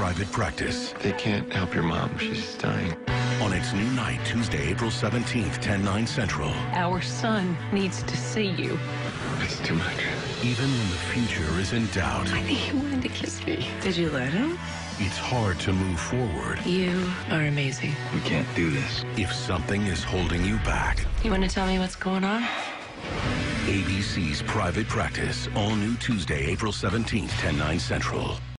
Private Practice. They can't help your mom. She's dying. On its new night, Tuesday, April 17th, 10/9 Central. Our son needs to see you. It's too much. Even when the future is in doubt, I think he wanted to kiss me. Did you let him? it's hard to move forward You are amazing. We can't do this. if something is holding you back. You want to tell me what's going on? ABC's Private Practice, all new Tuesday, April 17th, 10/9 Central.